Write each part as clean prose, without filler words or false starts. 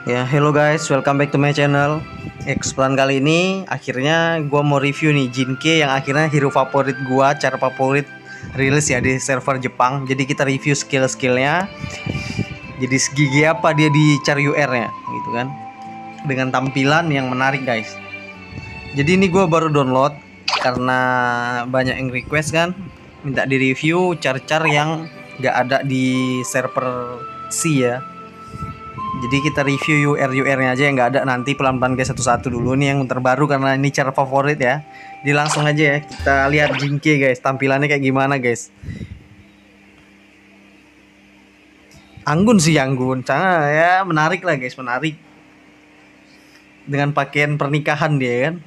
Ya, hello guys, welcome back to my channel. Explain kali ini akhirnya gua mau review nih Jinke yang akhirnya hero favorit gua, cara favorit rilis ya di server Jepang. Jadi kita review skill-skillnya. Jadi segigi apa dia di cara UR-nya gitu kan. Dengan tampilan yang menarik guys. Jadi ini gua baru download karena banyak yang request kan minta di review char-char yang gak ada di server C ya. Jadi kita review UR-nya aja yang nggak ada, nanti pelan-pelan guys satu-satu dulu nih yang terbaru karena ini cara favorit ya. Jadi langsung aja ya kita lihat Jinke guys, tampilannya kayak gimana guys. Anggun sih Anggun, sangat ya menarik lah guys, menarik. Dengan pakaian pernikahan dia kan.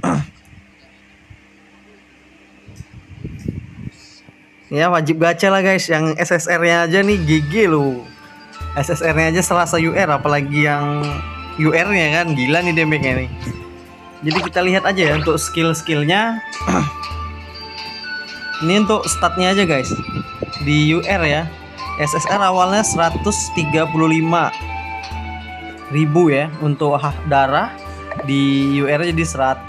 Ya wajib gacha lah guys, yang SSR-nya aja nih GG loh. SSR-nya aja selasa UR, apalagi yang UR-nya kan gila nih damage-nya nih. Jadi kita lihat aja ya untuk skill-skillnya. Ini untuk statnya aja guys. Di UR ya, SSR awalnya 135.000 ya untuk darah. Di UR jadi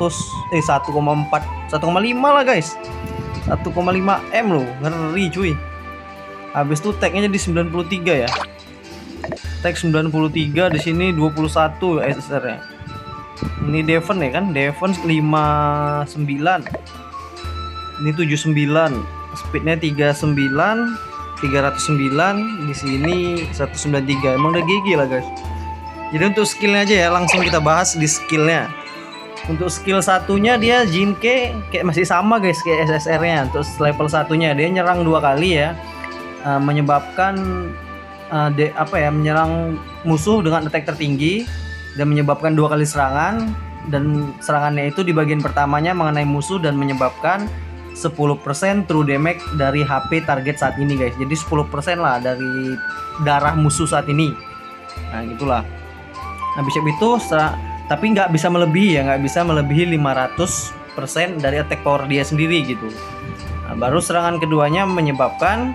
1,5 lah guys. 1,5 M loh, ngeri cuy. Habis itu tag-nya jadi 93 ya. Tag 93, di sini 21 SSR-nya. Ini Devon ya kan, Devon 59. Ini 79. Speednya 39, 309, di sini 193. Emang udah gigi lah guys. Jadi untuk skillnya aja ya, langsung kita bahas di skillnya. Untuk skill satunya dia Jinke kayak masih sama guys kayak SSR-nya. Untuk level satunya dia nyerang 2 kali ya, menyebabkan menyerang musuh dengan attack tertinggi dan menyebabkan 2 kali serangan, dan serangannya itu di bagian pertamanya mengenai musuh dan menyebabkan 10% true damage dari HP target saat ini guys. Jadi 10% lah dari darah musuh saat ini. Nah gitulah. Habis itu tapi nggak bisa melebihi ya, nggak bisa melebihi 500% dari attack power dia sendiri gitu. Nah, baru serangan keduanya menyebabkan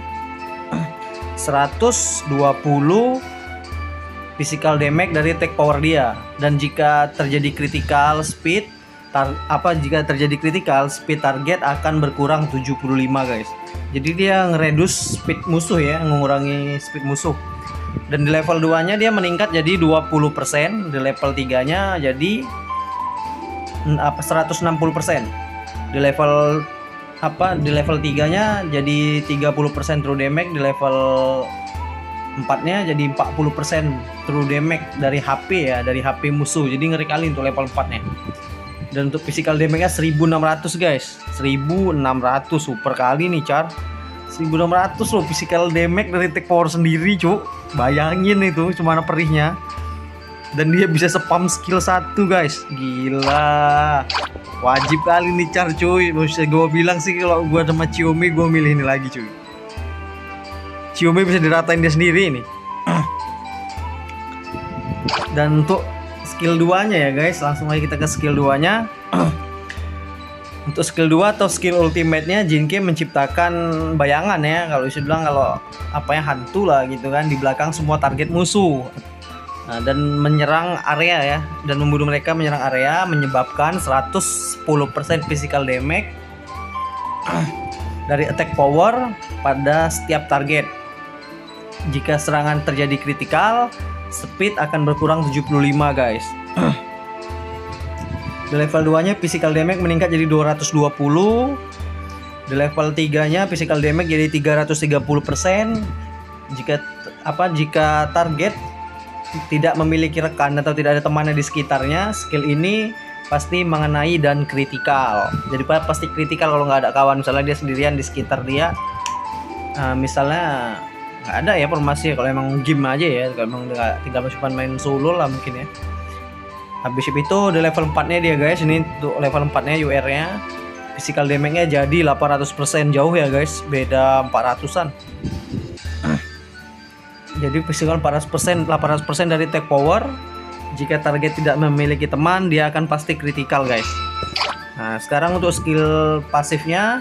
120 physical damage dari attack power dia, dan jika terjadi critical speed target akan berkurang 75 guys. Jadi dia ngereduce speed musuh ya, mengurangi speed musuh. Dan di level 2 nya dia meningkat jadi 20%, di level 3 nya jadi 160%. Di level 3 nya jadi 30% true damage, di level 4 nya jadi 40% true damage dari HP ya, dari HP musuh. Jadi ngeri kali untuk level 4 nya. Dan untuk physical damage nya 1600 guys, 1600 super kali nih char. 1600 loh physical damage dari attack power sendiri cuk. Bayangin itu cuma perihnya. Dan dia bisa spam skill 1 guys, gila. Wajib kali nih char cuy. Bisa gue bilang sih kalau gue sama Xiaomi gue milih ini lagi cuy. Xiaomi bisa diratain dia sendiri ini. Dan untuk skill 2 nya ya guys, langsung aja kita ke skill 2 nya. Untuk skill 2 atau skill ultimate nya, Jinke menciptakan bayangan ya, kalau bisa bilang kalau hantu lah gitu kan di belakang semua target musuh. Nah, dan menyerang area ya, dan membunuh mereka menyerang area, menyebabkan 110% physical damage dari attack power pada setiap target. Jika serangan terjadi kritikal, speed akan berkurang 75 guys. Di level 2 nya physical damage meningkat jadi 220. Di level 3 nya physical damage jadi 330%. Jika target tidak memiliki rekan atau tidak ada temannya di sekitarnya, skill ini pasti mengenai dan kritikal. Jadi pasti kritikal kalau nggak ada kawan, misalnya dia sendirian di sekitar dia. Misalnya nggak ada ya formasi, kalau emang game aja ya, kalau emang tinggal cuma main solo lah mungkin ya. Habis itu di level 4 nya dia guys, ini untuk level 4 nya UR nya physical damage nya jadi 800%, jauh ya guys, beda 400an. Jadi physical 800% dari attack power. Jika target tidak memiliki teman, dia akan pasti kritikal guys. Nah sekarang untuk skill pasifnya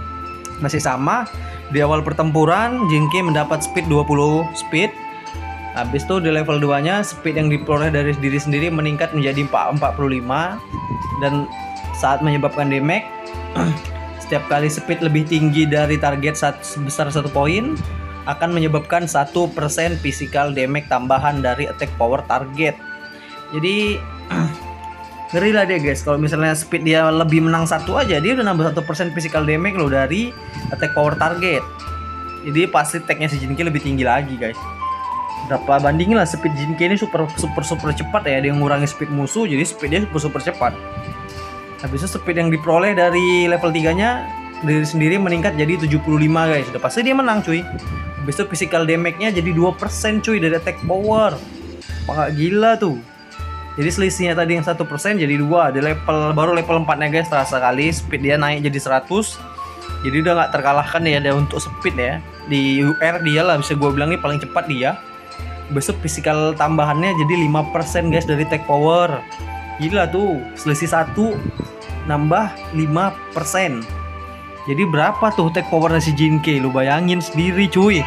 masih sama. Di awal pertempuran Jinke mendapat speed 20 speed. Habis itu di level 2 nya speed yang diperoleh dari diri sendiri meningkat menjadi 45, dan saat menyebabkan damage setiap kali speed lebih tinggi dari target sebesar 1 poin akan menyebabkan 1% physical damage tambahan dari attack power target. Jadi ngeri lah dia guys, kalau misalnya speed dia lebih menang 1 aja, dia udah nambah 1% physical damage loh dari attack power target. Jadi pasti tagnya si Jinke lebih tinggi lagi guys. Berapa bandingin lah, speed Jinke ini super cepat ya, dia ngurangi speed musuh, jadi speednya super cepat. Habis itu speed yang diperoleh dari level 3 nya diri sendiri meningkat jadi 75 guys. Udah pasti dia menang cuy. Habis itu physical damage nya jadi 2% cuy dari attack power. Wah gila tuh. Jadi selisihnya tadi yang 1% jadi 2. Di level baru level 4 nya guys, terasa kali speed dia naik jadi 100. Jadi udah nggak terkalahkan ya dia untuk speed ya. Di UR dia lah bisa gue bilang ini paling cepat dia. Besok physical tambahannya jadi 5% guys dari attack power. Gila tuh, selisih 1 nambah 5%. Jadi berapa tuh attack power si Jinke? Lu bayangin sendiri cuy.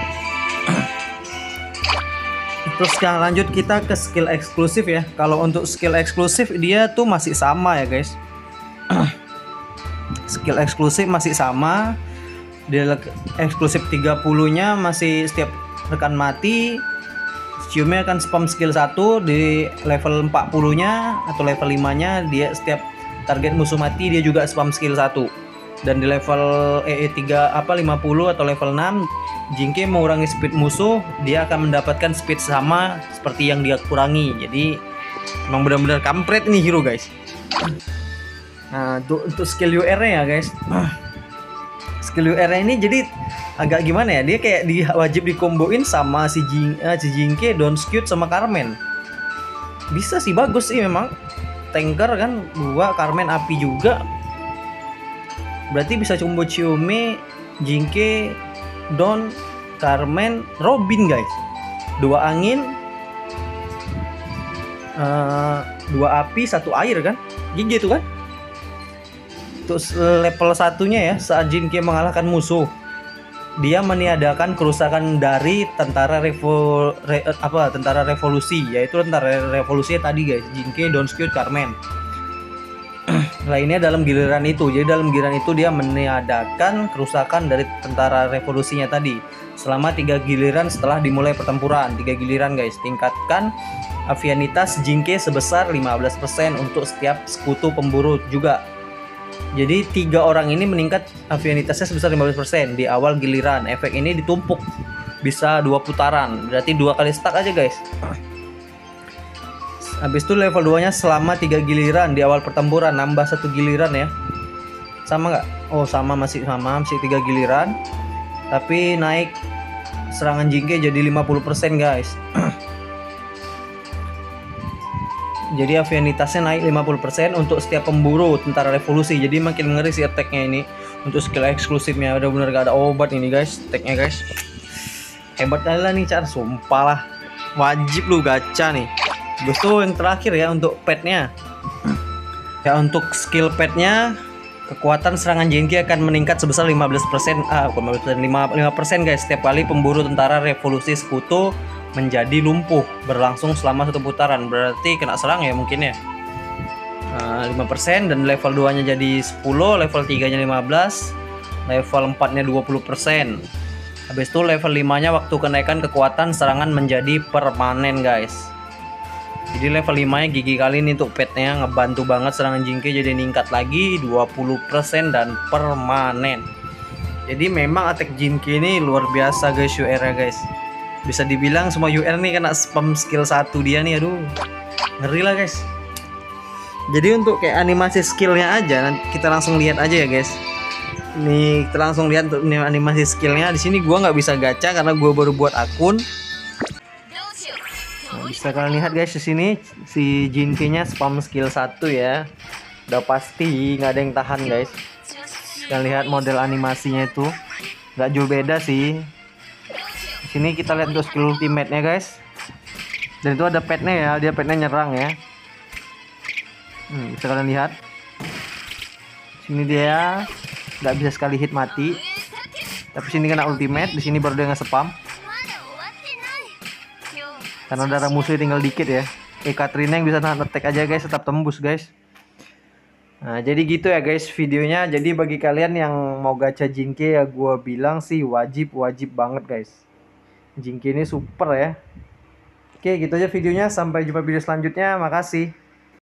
Terus sekarang lanjut kita ke skill eksklusif ya. Kalau untuk skill eksklusif dia tuh masih sama ya guys. Skill eksklusif masih sama. Dia eksklusif 30 nya masih setiap rekan mati ciumnya akan spam skill 1 di level 40 nya atau level 5 nya, dia setiap target musuh mati dia juga spam skill 1. Dan di level 50 atau level 6 Jinke mengurangi speed musuh, dia akan mendapatkan speed sama seperti yang dia kurangi. Jadi emang benar-benar kampret nih hero guys. Nah untuk skill UR nya ya guys, skill UR nya ini jadi agak gimana ya, dia kayak wajib dikomboin sama si Jinke, Donscute sama Carmen. Bisa sih, bagus sih memang. Tanker kan 2, Carmen api juga. Berarti bisa combo Chiome, Jinke, Don, Carmen, Robin guys. 2 angin, 2 api, 1 air kan. GG tuh kan. Terus level 1-nya ya, saat Jinke mengalahkan musuh, dia meniadakan kerusakan dari tentara revolusi, yaitu tentara revolusi tadi guys, Jinke, Donscute, Carmen. Lainnya dalam giliran itu. Jadi dalam giliran itu dia meniadakan kerusakan dari tentara revolusinya tadi selama 3 giliran setelah dimulai pertempuran. 3 giliran guys. Tingkatkan avianitas Jinke sebesar 15% untuk setiap sekutu pemburu juga. Jadi 3 orang ini meningkat avianitasnya sebesar 15% di awal giliran. Efek ini ditumpuk bisa 2 putaran, berarti 2 kali stack aja guys. Habis itu level 2 nya selama 3 giliran di awal pertempuran, nambah 1 giliran ya. Sama nggak? Oh sama, masih 3 giliran. Tapi naik serangan Jinke jadi 50% guys. Jadi avianitasnya naik 50% untuk setiap pemburu tentara revolusi. Jadi makin ngeri sih attack-nya ini. Untuk skill eksklusifnya udah bener gak ada obat ini guys, attack-nya guys. Hebat kali lah nih Char, sumpah lah. Wajib lu gacha nih. Terus tuh yang terakhir ya untuk petnya. Ya untuk skill petnya, kekuatan serangan Jinke akan meningkat sebesar 15%, 5% guys setiap kali pemburu tentara revolusi sekutu menjadi lumpuh berlangsung selama 1 putaran. Berarti kena serang ya mungkin ya. 5%, dan level 2 nya jadi 10, level 3 nya 15, level 4 nya 20%. Habis itu level 5 nya waktu kenaikan kekuatan serangan menjadi permanen guys. Jadi level 5 nya gigi kali ini untuk petnya ngebantu banget serangan Jinke jadi ningkat lagi 20% dan permanen. Jadi memang attack Jinke ini luar biasa guys UR nya guys. Bisa dibilang semua UR nih kena spam skill 1 dia nih, aduh ngeri lah guys. Jadi untuk kayak animasi skillnya aja, kita langsung lihat aja ya guys. Nih kita langsung lihat untuk animasi skillnya. Di sini gua nggak bisa gacha karena gua baru buat akun. Nah, bisa kalian lihat guys di sini si Jinke-nya spam skill 1 ya. Udah pasti nggak ada yang tahan guys. Kalian lihat model animasinya itu nggak jauh beda sih. Di sini kita lihat untuk skill ultimate-nya guys. Dan itu ada petnya ya, dia petnya nyerang ya. Bisa kalian lihat. Sini dia nggak bisa sekali hit mati. Tapi sini kena ultimate, di sini baru dia nge-spam. Karena darah musuh tinggal dikit ya. Katrina yang bisa nahan attack aja guys, tetap tembus guys. Nah, jadi gitu ya guys videonya. Jadi bagi kalian yang mau gacha Jinke ya gua bilang sih wajib banget guys. Jinke ini super ya. Oke, gitu aja videonya. Sampai jumpa video selanjutnya. Makasih.